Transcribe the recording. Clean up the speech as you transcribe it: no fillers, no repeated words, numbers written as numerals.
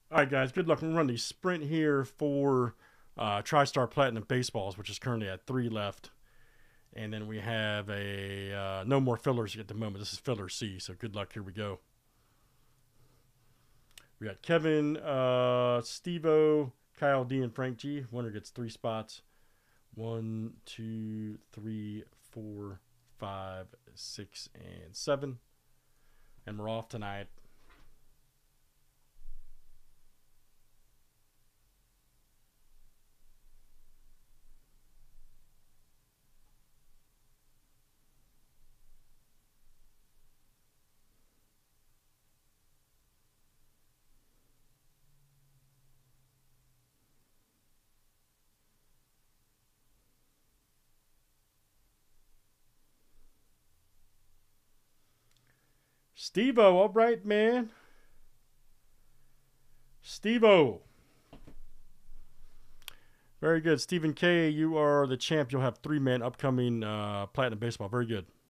All right, guys, good luck. We're running the sprint here for TriStar Platinum Baseballs, which is currently at 3 left. And then we have a no more fillers at the moment. This is filler C, so good luck. Here we go. We got Kevin, Steve-O, Kyle D, and Frank G. Winner gets 3 spots. 1, 2, 3, 4, 5, 6, and 7. And we're off tonight. Steve-O, all right, man. Steve-O. Very good. Stephen K., you are the champ. You'll have 3-man upcoming Platinum Baseball. Very good.